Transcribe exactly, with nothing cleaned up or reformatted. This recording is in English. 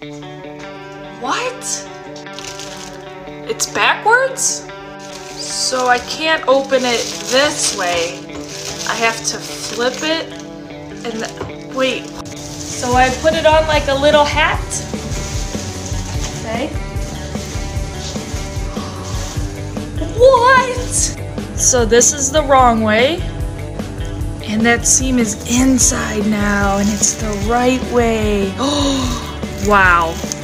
What? It's backwards? So I can't open it this way. I have to flip it and th- wait. So I put it on like a little hat. Okay. What? So this is the wrong way. And that seam is inside now and it's the right way. Oh, wow.